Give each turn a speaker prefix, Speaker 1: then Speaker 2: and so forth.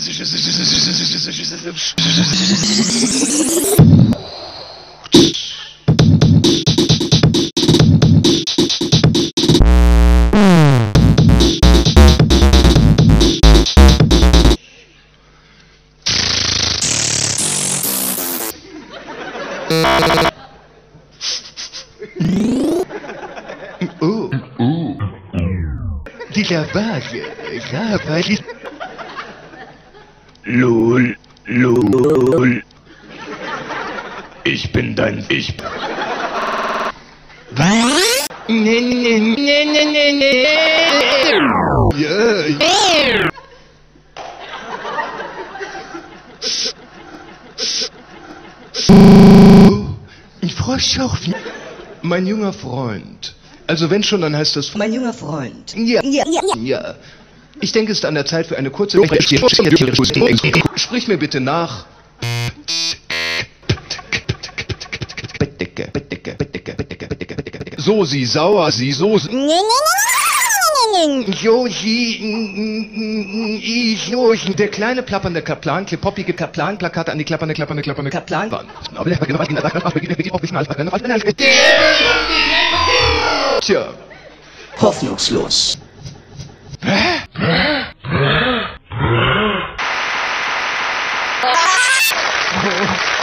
Speaker 1: Oh. Dieser Vase, Lol. Ich bin dein Ich. Was? Nee. Ja. Ich Froschschauch. Mein junger Freund. Also wenn schon, dann heißt das...
Speaker 2: Mein junger Freund.
Speaker 1: Ja. Ich denke, es ist an der Zeit für eine kurze... Sprich mir bitte nach. So, sie sauer, sie so... Josi, der kleine plappernde Kaplan, klipoppige Kaplan-Plakate an die klappernde
Speaker 2: Kaplan.
Speaker 1: Tja.
Speaker 2: Hoffnungslos.
Speaker 1: Hä?